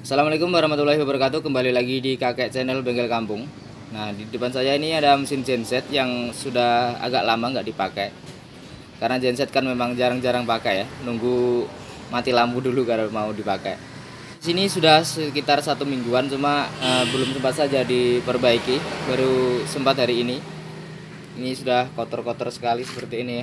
Assalamualaikum warahmatullahi wabarakatuh. Kembali lagi di Kakek Channel Bengkel Kampung. Nah, di depan saya ini ada mesin genset yang sudah agak lama nggak dipakai. Karena genset kan memang jarang-jarang pakai ya. Nunggu mati lampu dulu kalau mau dipakai. Sini sudah sekitar 1 mingguan, cuma belum sempat saja diperbaiki. Baru sempat hari ini. Ini sudah kotor-kotor sekali seperti ini ya.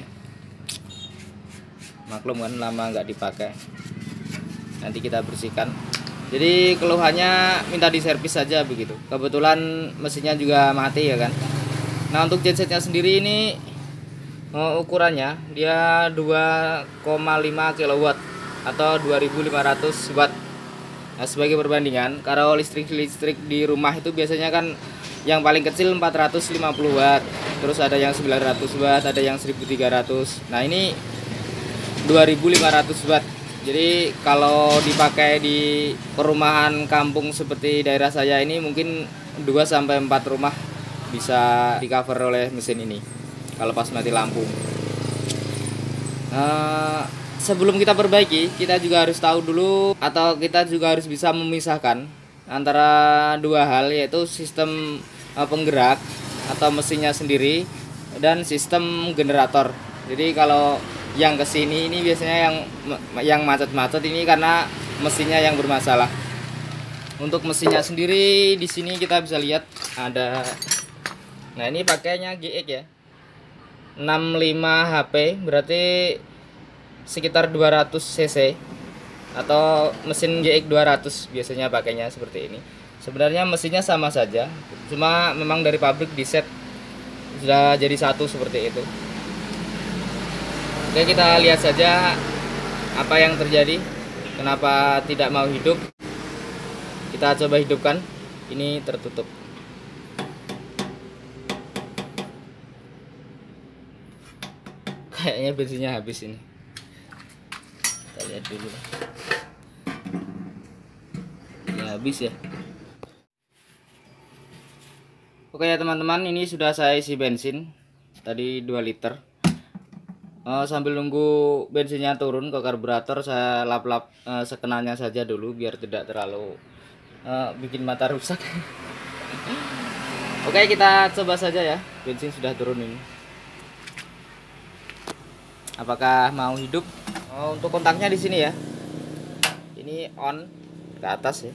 Maklum kan lama nggak dipakai. Nanti kita bersihkan. Jadi keluhannya minta diservis saja begitu. Kebetulan mesinnya juga mati ya kan. Nah, untuk gensetnya sendiri ini ukurannya dia 2,5 kW atau 2500 watt. Nah, sebagai perbandingan, kalau listrik di rumah itu biasanya kan yang paling kecil 450 watt, terus ada yang 900 watt, ada yang 1300. Nah, ini 2500 watt. Jadi kalau dipakai di perumahan kampung seperti daerah saya ini mungkin 2-4 rumah bisa di cover oleh mesin ini kalau pas mati lampu. Sebelum kita perbaiki, kita juga harus tahu dulu atau kita juga harus bisa memisahkan antara dua hal, yaitu sistem penggerak atau mesinnya sendiri dan sistem generator. Jadi kalau yang kesini ini biasanya yang macet-macet ini karena mesinnya yang bermasalah. Untuk mesinnya sendiri di sini kita bisa lihat ada. Nah, ini pakainya GX ya. 65 HP berarti sekitar 200 cc atau mesin GX 200 biasanya pakainya seperti ini. Sebenarnya mesinnya sama saja, cuma memang dari pabrik di set sudah jadi satu seperti itu. Oke, kita lihat saja apa yang terjadi, kenapa tidak mau hidup. Kita coba hidupkan. Ini tertutup. Kayaknya bensinnya habis ini. Kita lihat dulu. Ya, habis ya. Oke ya teman-teman, ini sudah saya isi bensin tadi 2 liter. Sambil nunggu bensinnya turun ke karburator, saya lap-lap sekenanya saja dulu biar tidak terlalu bikin mata rusak. Oke, kita coba saja ya. Bensin sudah turun ini. Apakah mau hidup? Untuk kontaknya di sini ya. Ini on ke atas ya.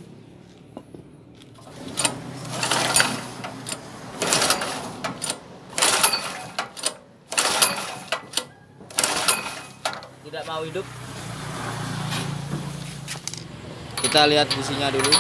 Tidak mau hidup. Kita lihat businya dulu.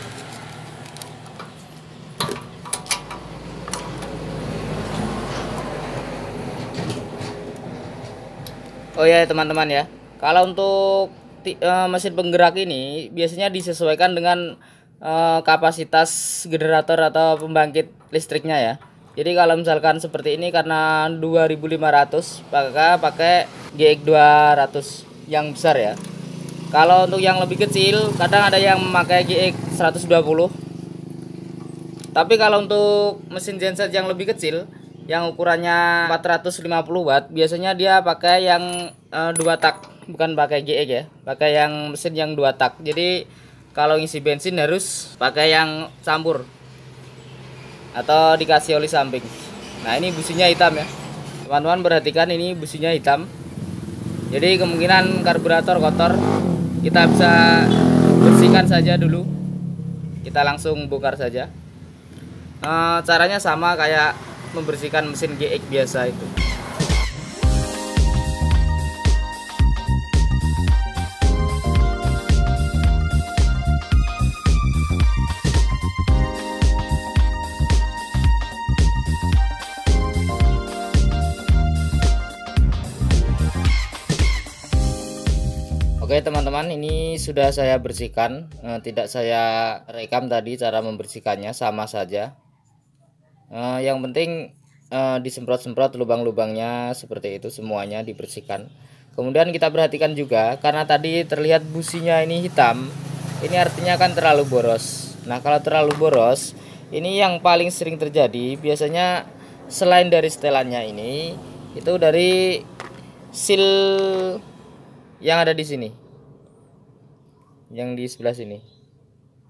Oh ya teman-teman ya, kalau untuk mesin penggerak ini biasanya disesuaikan dengan kapasitas generator atau pembangkit listriknya ya. Jadi kalau misalkan seperti ini karena 2500, maka pakai GX 200 yang besar ya. Kalau untuk yang lebih kecil kadang ada yang memakai GX 120. Tapi kalau untuk mesin genset yang lebih kecil yang ukurannya 450 watt, biasanya dia pakai yang 2 tak, bukan pakai GX ya. Pakai yang mesin yang 2 tak. Jadi kalau ngisi bensin harus pakai yang campur atau dikasih oli samping. Nah, ini businya hitam ya teman-teman, perhatikan ini businya hitam. Jadi kemungkinan karburator kotor. Kita bisa bersihkan saja dulu. Kita langsung bongkar saja. Caranya sama kayak membersihkan mesin GX biasa itu. Oke teman-teman, ini sudah saya bersihkan. Tidak saya rekam tadi cara membersihkannya, sama saja. Yang penting disemprot-semprot lubang-lubangnya seperti itu, semuanya dibersihkan. Kemudian kita perhatikan juga karena tadi terlihat businya ini hitam, ini artinya kan terlalu boros. Nah, kalau terlalu boros, ini yang paling sering terjadi biasanya selain dari setelannya ini, itu dari seal yang ada di sini, yang di sebelah sini.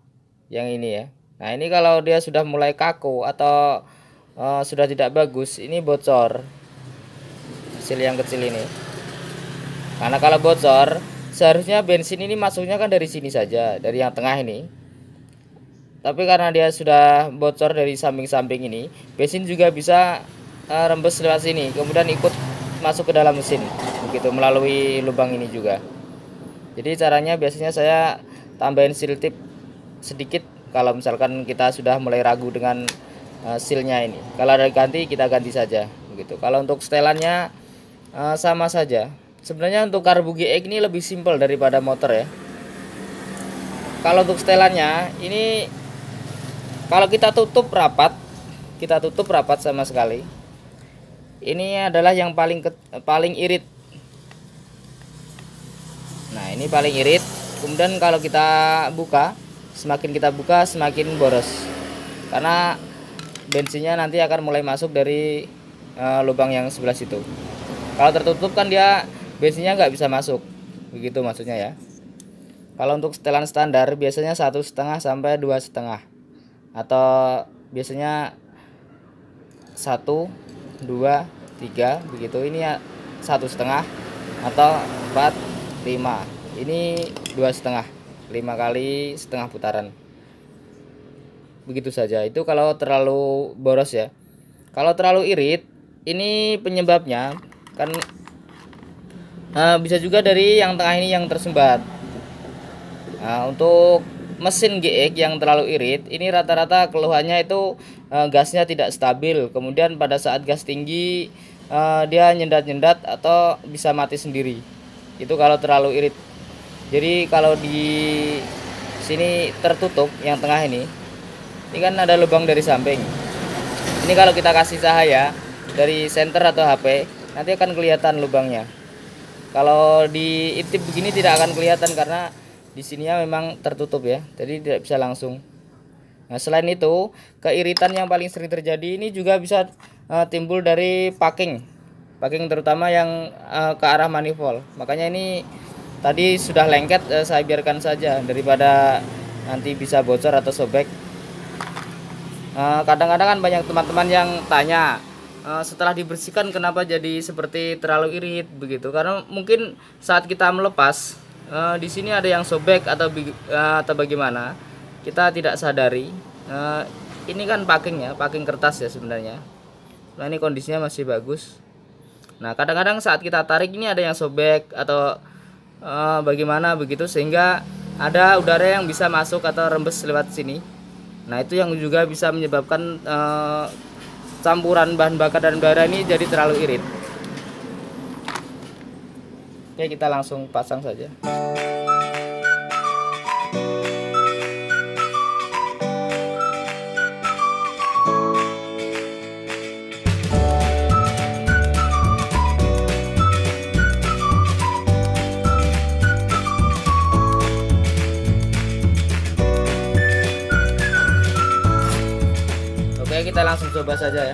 yang ini ya. Nah ini kalau dia sudah mulai kaku atau sudah tidak bagus, ini bocor hasil yang kecil ini. Karena kalau bocor, seharusnya bensin ini masuknya kan dari sini saja, dari yang tengah ini. Tapi karena dia sudah bocor dari samping-samping ini, bensin juga bisa rembes lewat sini, kemudian ikut masuk ke dalam mesin, begitu melalui lubang ini juga. Jadi caranya biasanya saya tambahin seal tip sedikit kalau misalkan kita sudah mulai ragu dengan sealnya ini. Kalau ada ganti, kita ganti saja, begitu. Kalau untuk setelannya sama saja. Sebenarnya untuk Carbu GX ini lebih simpel daripada motor ya. Kalau untuk setelannya ini, kalau kita tutup rapat sama sekali. Ini adalah yang paling irit. Nah, ini paling irit. Kemudian kalau kita buka, semakin kita buka semakin boros. Karena bensinnya nanti akan mulai masuk dari lubang yang sebelah situ. Kalau tertutup kan dia bensinnya nggak bisa masuk. Begitu maksudnya ya. Kalau untuk setelan standar biasanya 1,5 sampai 2,5, atau biasanya 1, 2, 3 begitu. Ini ya 1,5 atau 4, 5. Ini 2,5, 5 kali setengah putaran. Begitu saja. Itu kalau terlalu boros ya. Kalau terlalu irit, ini penyebabnya kan bisa juga dari yang tengah ini yang tersumbat. Nah, untuk mesin GX yang terlalu irit, ini rata-rata keluhannya itu gasnya tidak stabil. Kemudian pada saat gas tinggi dia nyendat-nyendat atau bisa mati sendiri. Itu kalau terlalu irit. Jadi kalau di sini tertutup yang tengah ini kan ada lubang dari samping. Ini kalau kita kasih cahaya dari senter atau HP, nanti akan kelihatan lubangnya. Kalau diintip begini tidak akan kelihatan karena di sininya memang tertutup ya, jadi tidak bisa langsung. Nah, selain itu, keiritan yang paling sering terjadi ini juga bisa timbul dari packing terutama yang ke arah manifold. Makanya ini tadi sudah lengket, saya biarkan saja daripada nanti bisa bocor atau sobek. Kadang-kadang kan banyak teman-teman yang tanya, setelah dibersihkan kenapa jadi seperti terlalu irit begitu, karena mungkin saat kita melepas di sini ada yang sobek atau bagaimana, kita tidak sadari. Ini kan packing ya, packing kertas ya sebenarnya. Nah, ini kondisinya masih bagus. Nah, kadang-kadang saat kita tarik ini ada yang sobek atau bagaimana begitu, sehingga ada udara yang bisa masuk atau rembes lewat sini. Nah, itu yang juga bisa menyebabkan campuran bahan bakar dan udara ini jadi terlalu irit. Oke, kita langsung pasang saja. Oke, kita langsung coba saja ya.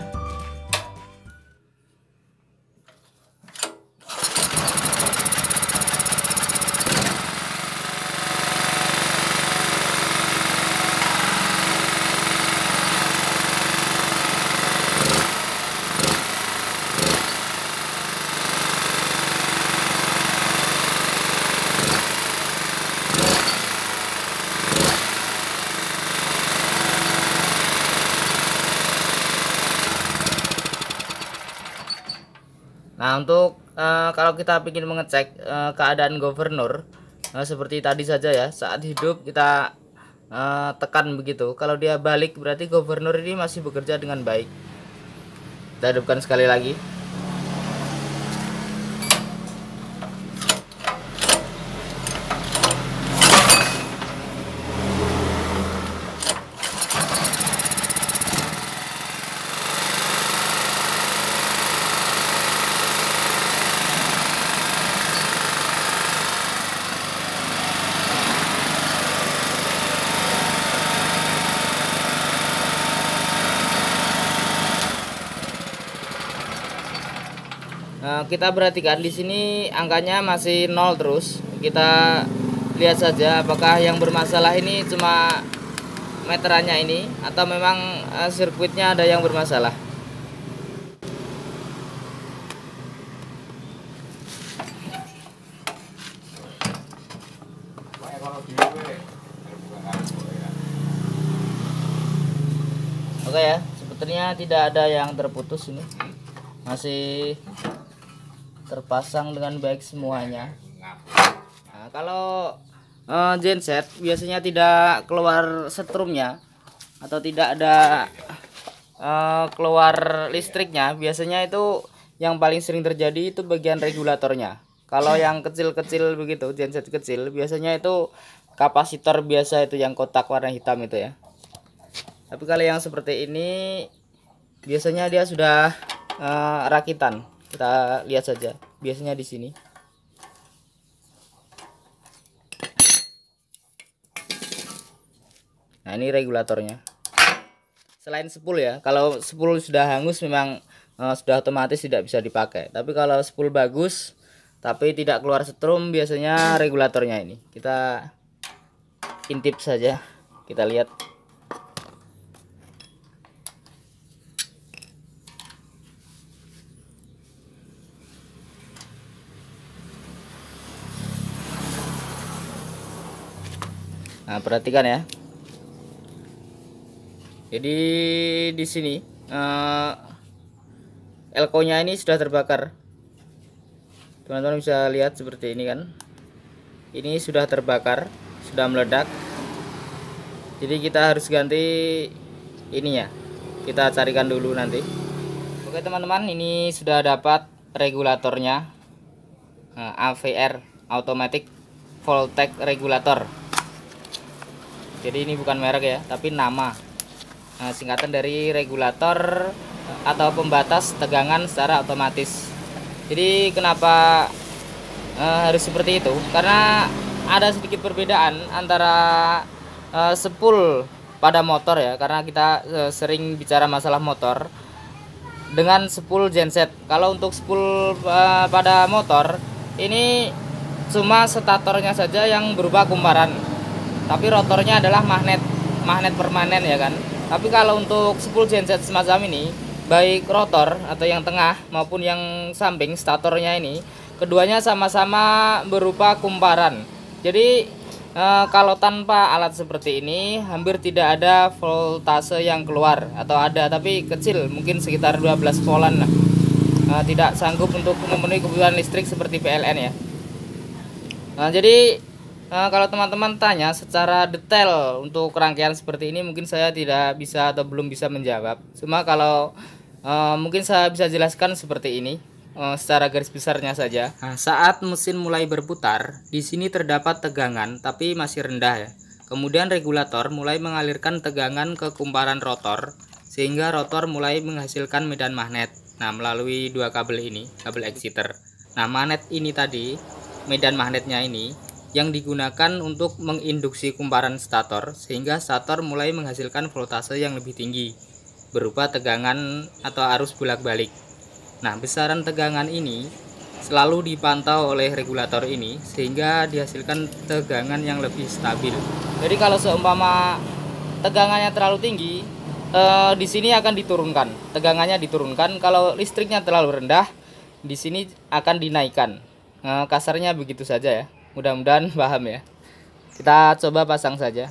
Nah, untuk kalau kita ingin mengecek keadaan governor seperti tadi saja ya, saat hidup kita tekan begitu. Kalau dia balik berarti governor ini masih bekerja dengan baik. Kita hidupkan sekali lagi. Kita perhatikan di sini angkanya masih 0 terus. Kita lihat saja apakah yang bermasalah ini cuma meterannya ini atau memang sirkuitnya ada yang bermasalah. Oke ya, sepertinya tidak ada yang terputus ini. Masih terpasang dengan baik semuanya. Nah, kalau genset biasanya tidak keluar setrumnya atau tidak ada keluar listriknya, biasanya itu yang paling sering terjadi itu bagian regulatornya. Kalau yang kecil-kecil begitu, genset kecil, biasanya itu kapasitor biasa itu yang kotak warna hitam itu ya. Tapi kalau yang seperti ini biasanya dia sudah rakitan. Kita lihat saja. Biasanya di sini. Nah, ini regulatornya. Selain spool ya. Kalau spool sudah hangus memang sudah otomatis tidak bisa dipakai. Tapi kalau spool bagus tapi tidak keluar setrum, biasanya regulatornya ini. Kita intip saja. Kita lihat. Nah, perhatikan ya. Jadi di sini elko-nya ini sudah terbakar. Teman-teman bisa lihat seperti ini kan. Ini sudah terbakar, sudah meledak. Jadi kita harus ganti ini ya. Kita carikan dulu nanti. Oke teman-teman, ini sudah dapat regulatornya. AVR, Automatic Voltage Regulator. Jadi ini bukan merek ya, tapi nama. Singkatan dari regulator atau pembatas tegangan secara otomatis. Jadi kenapa harus seperti itu? Karena ada sedikit perbedaan antara spool pada motor ya, karena kita sering bicara masalah motor, dengan spool genset. Kalau untuk spool pada motor ini cuma statornya saja yang berubah kumparan, tapi rotornya adalah magnet permanen ya kan. Tapi kalau untuk spool genset semacam ini, baik rotor atau yang tengah maupun yang samping statornya ini, keduanya sama-sama berupa kumparan. Jadi kalau tanpa alat seperti ini hampir tidak ada voltase yang keluar, atau ada tapi kecil, mungkin sekitar 12 voltan lah. Tidak sanggup untuk memenuhi kebutuhan listrik seperti PLN ya. Jadi kalau teman-teman tanya secara detail untuk rangkaian seperti ini, mungkin saya tidak bisa atau belum bisa menjawab. Cuma kalau mungkin saya bisa jelaskan seperti ini, secara garis besarnya saja. Nah, saat mesin mulai berputar, di sini terdapat tegangan tapi masih rendah ya. Kemudian regulator mulai mengalirkan tegangan ke kumparan rotor, sehingga rotor mulai menghasilkan medan magnet. Nah, melalui dua kabel ini, kabel exciter. Nah, magnet ini tadi, medan magnetnya ini yang digunakan untuk menginduksi kumparan stator, sehingga stator mulai menghasilkan voltase yang lebih tinggi berupa tegangan atau arus bolak-balik. Nah, besaran tegangan ini selalu dipantau oleh regulator ini sehingga dihasilkan tegangan yang lebih stabil. Jadi kalau seumpama tegangannya terlalu tinggi, di sini akan diturunkan, tegangannya diturunkan. Kalau listriknya terlalu rendah, di sini akan dinaikkan. Kasarnya begitu saja ya. Mudah-mudahan paham ya. Kita coba pasang saja.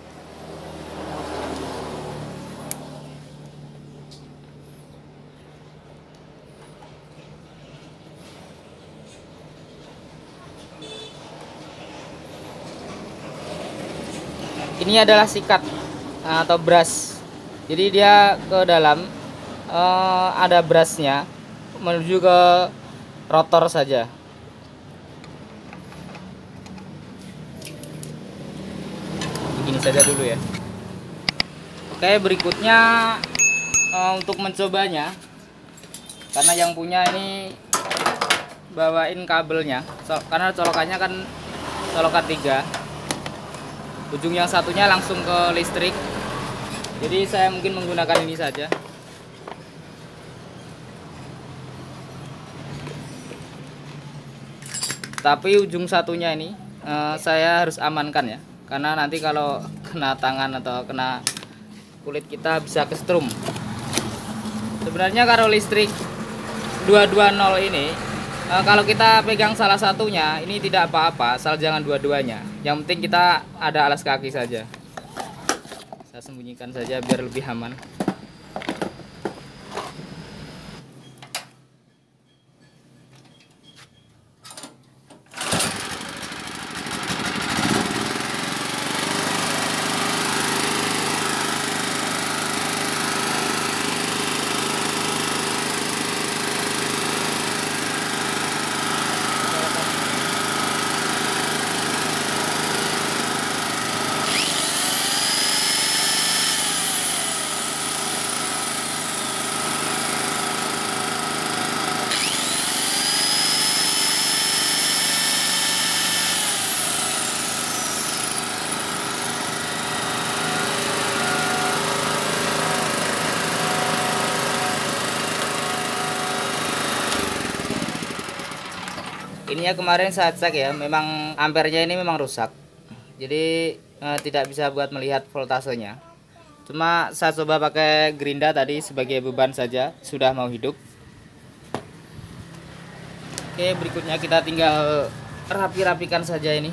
Ini adalah sikat atau brush. Jadi dia ke dalam ada brushnya menuju ke rotor saja. Begini saja dulu ya. Oke, berikutnya untuk mencobanya, karena yang punya ini bawain kabelnya, karena colokannya kan colokan 3, ujung yang satunya langsung ke listrik. Jadi saya mungkin menggunakan ini saja. Tapi ujung satunya ini saya harus amankan ya, karena nanti kalau kena tangan atau kena kulit kita bisa kesetrum. Sebenarnya kalau listrik 220 ini kalau kita pegang salah satunya ini tidak apa-apa, asal jangan dua-duanya. Yang penting kita ada alas kaki saja. Saya sembunyikan saja biar lebih aman. Ininya kemarin saya cek ya, memang ampernya ini memang rusak, jadi tidak bisa buat melihat voltasenya. Cuma saya coba pakai gerinda tadi sebagai beban saja, sudah mau hidup. Oke, berikutnya kita tinggal rapi-rapikan saja ini.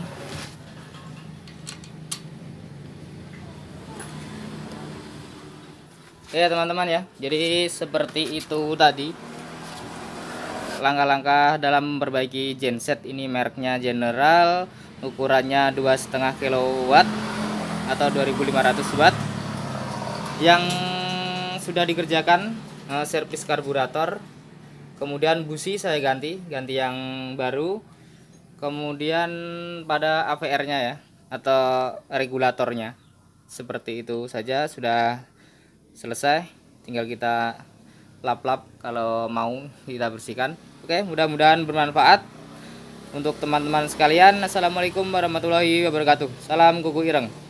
Ya teman-teman ya, jadi seperti itu tadi langkah-langkah dalam memperbaiki genset. Ini mereknya General, ukurannya 2,5 kW atau 2500 watt, yang sudah dikerjakan servis karburator, kemudian busi saya ganti yang baru, kemudian pada AVR-nya ya atau regulatornya. Seperti itu saja sudah selesai, tinggal kita lap-lap kalau mau kita bersihkan. Oke, mudah-mudahan bermanfaat untuk teman-teman sekalian. Assalamualaikum warahmatullahi wabarakatuh. Salam kuku ireng.